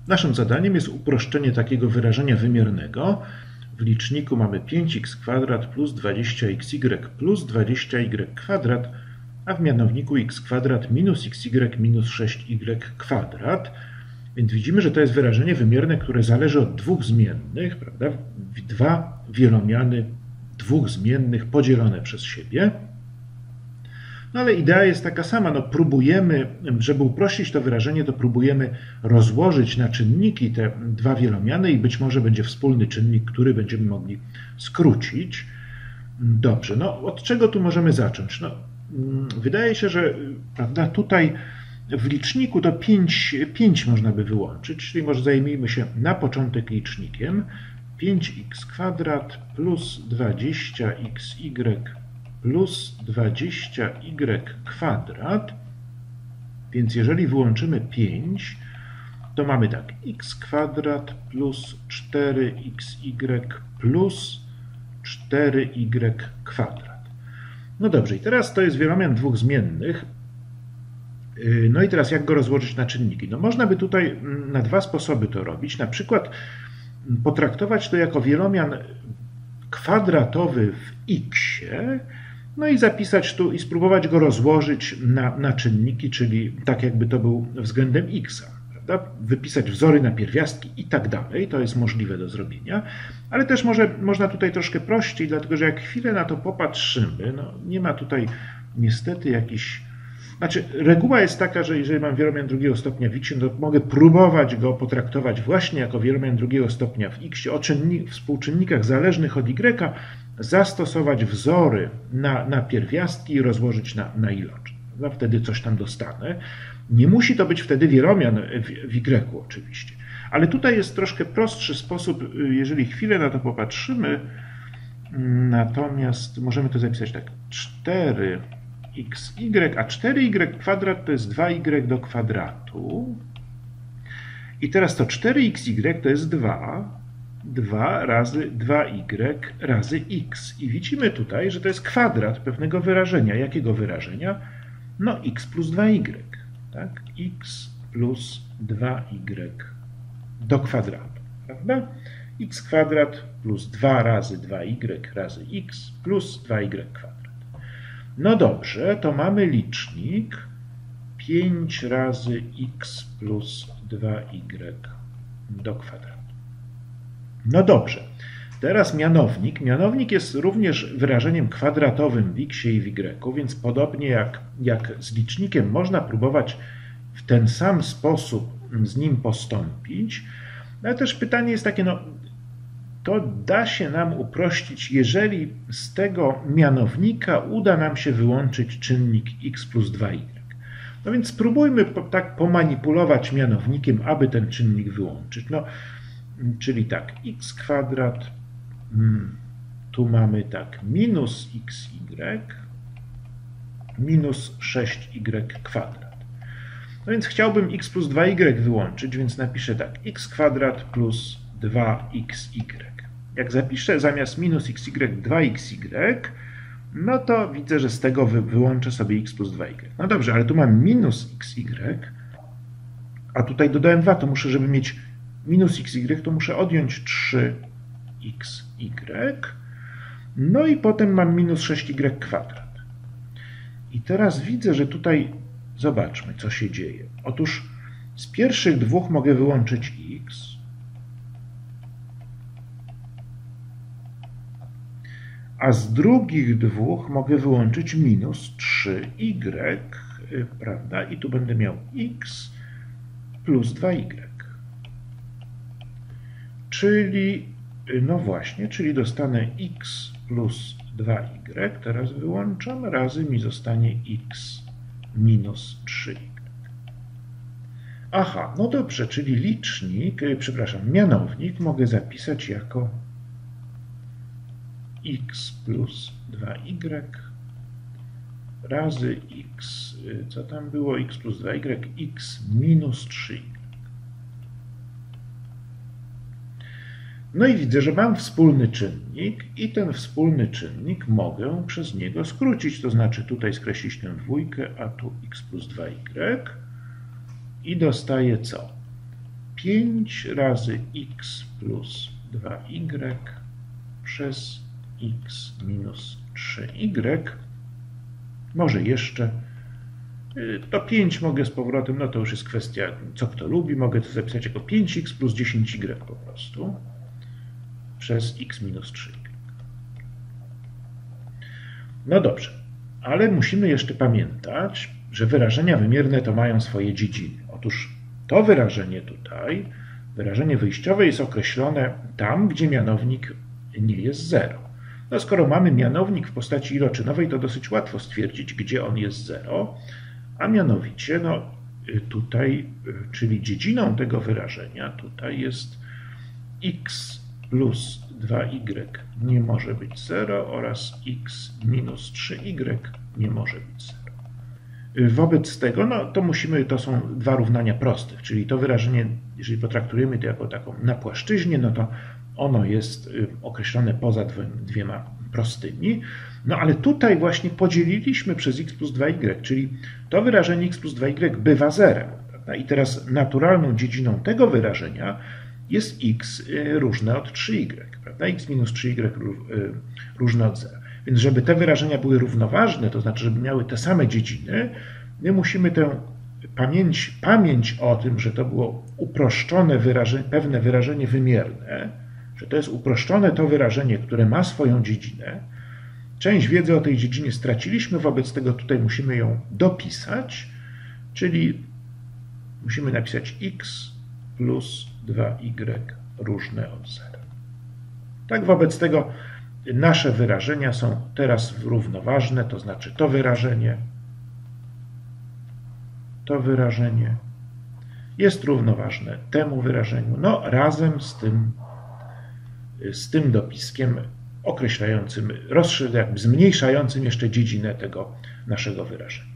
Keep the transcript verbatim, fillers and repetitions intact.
Naszym zadaniem jest uproszczenie takiego wyrażenia wymiernego. W liczniku mamy pięć x kwadrat plus dwadzieścia xy plus dwadzieścia y kwadrat, a w mianowniku x kwadrat minus xy minus sześć y kwadrat. Więc widzimy, że to jest wyrażenie wymierne, które zależy od dwóch zmiennych, prawda? Dwa wielomiany dwóch zmiennych podzielone przez siebie. No ale idea jest taka sama. No próbujemy, żeby uprościć to wyrażenie, to próbujemy rozłożyć na czynniki te dwa wielomiany i być może będzie wspólny czynnik, który będziemy mogli skrócić. Dobrze, no od czego tu możemy zacząć? No, wydaje się, że prawda, tutaj w liczniku to pięć, pięć można by wyłączyć, czyli może zajmijmy się na początek licznikiem. pięć x kwadrat plus dwadzieścia xy plus dwadzieścia y kwadrat. Więc jeżeli wyłączymy pięć, to mamy tak, x kwadrat plus cztery xy plus cztery y kwadrat. No dobrze, i teraz to jest wielomian dwóch zmiennych. No i teraz jak go rozłożyć na czynniki? No można by tutaj na dwa sposoby to robić. Na przykład potraktować to jako wielomian kwadratowy w x-ie, no i zapisać tu i spróbować go rozłożyć na, na czynniki, czyli tak jakby to był względem x, prawda? Wypisać wzory na pierwiastki i tak dalej. To jest możliwe do zrobienia, ale też może, można tutaj troszkę prościej, dlatego że jak chwilę na to popatrzymy, no nie ma tutaj niestety jakichś... Znaczy, reguła jest taka, że jeżeli mam wielomian drugiego stopnia w x, to mogę próbować go potraktować właśnie jako wielomian drugiego stopnia w x, o czynnik, współczynnikach zależnych od y, zastosować wzory na, na pierwiastki i rozłożyć na, na iloczyn. No, wtedy coś tam dostanę. Nie musi to być wtedy wielomian w, w y oczywiście. Ale tutaj jest troszkę prostszy sposób, jeżeli chwilę na to popatrzymy. Natomiast możemy to zapisać tak. cztery xy, a cztery y kwadrat to jest dwa y do kwadratu. I teraz to cztery xy to jest dwa. dwa razy dwa y razy x. I widzimy tutaj, że to jest kwadrat pewnego wyrażenia. Jakiego wyrażenia? No x plus dwa y. Tak? X plus dwa y do kwadratu. Prawda? X kwadrat plus dwa razy dwa y razy x plus dwa y kwadrat. No dobrze, to mamy licznik pięć razy x plus dwa y do kwadratu. No dobrze, teraz mianownik. Mianownik jest również wyrażeniem kwadratowym w x i w y, więc podobnie jak, jak z licznikiem można próbować w ten sam sposób z nim postąpić. Ale też pytanie jest takie, no to da się nam uprościć, jeżeli z tego mianownika uda nam się wyłączyć czynnik x plus dwa y. No więc spróbujmy tak pomanipulować mianownikiem, aby ten czynnik wyłączyć. No, czyli tak, x kwadrat, tu mamy tak, minus xy minus sześć y kwadrat. No więc chciałbym x plus dwa y wyłączyć, więc napiszę tak, x kwadrat plus dwa xy. Jak zapiszę zamiast minus xy dwa xy, no to widzę, że z tego wy, wyłączę sobie x plus dwa y. No dobrze, ale tu mam minus xy, a tutaj dodałem dwa, to muszę, żeby mieć minus xy, to muszę odjąć trzy xy. No i potem mam minus sześć y kwadrat. I teraz widzę, że tutaj zobaczmy, co się dzieje. Otóż z pierwszych dwóch mogę wyłączyć x, a z drugich dwóch mogę wyłączyć minus trzy y, prawda? I tu będę miał x plus dwa y. Czyli, no właśnie, czyli dostanę x plus dwa y, teraz wyłączam, razy mi zostanie x minus trzy y. Aha, no dobrze, czyli licznik, przepraszam, mianownik mogę zapisać jako x plus dwa y razy x, co tam było, x plus dwa y, x minus trzy y. No i widzę, że mam wspólny czynnik i ten wspólny czynnik mogę przez niego skrócić, to znaczy tutaj skreślić tę dwójkę, a tu x plus dwa y i dostaję co? pięć razy x plus dwa y przez x minus trzy y. Może jeszcze to pięć mogę z powrotem, no to już jest kwestia, co kto lubi. Mogę to zapisać jako pięć x plus dziesięć y po prostu przez x minus trzy y. No dobrze, ale musimy jeszcze pamiętać, że wyrażenia wymierne to mają swoje dziedziny. Otóż to wyrażenie tutaj, wyrażenie wyjściowe jest określone tam, gdzie mianownik nie jest zero. No skoro mamy mianownik w postaci iloczynowej, to dosyć łatwo stwierdzić, gdzie on jest zero, a mianowicie no, tutaj, czyli dziedziną tego wyrażenia, tutaj jest x plus dwa y nie może być zero oraz x minus trzy y nie może być zero. Wobec tego, no to musimy, to są dwa równania prostych, czyli to wyrażenie, jeżeli potraktujemy to jako taką na płaszczyźnie, no to ono jest określone poza dwiema prostymi. No ale tutaj właśnie podzieliliśmy przez x plus dwa y, czyli to wyrażenie x plus dwa y bywa zerem. Prawda? I teraz naturalną dziedziną tego wyrażenia jest x różne od trzy y. Prawda? X minus trzy y różne od zera. Więc żeby te wyrażenia były równoważne, to znaczy, żeby miały te same dziedziny, my musimy tę pamięć, pamięć o tym, że to było uproszczone wyrażenie, pewne wyrażenie wymierne, że to jest uproszczone to wyrażenie, które ma swoją dziedzinę. Część wiedzy o tej dziedzinie straciliśmy, wobec tego tutaj musimy ją dopisać, czyli musimy napisać x plus dwa y różne od zera. Tak, wobec tego nasze wyrażenia są teraz równoważne, to znaczy to wyrażenie, to wyrażenie jest równoważne temu wyrażeniu, no razem z tym, z tym dopiskiem określającym, jakby zmniejszającym jeszcze dziedzinę tego naszego wyrażenia.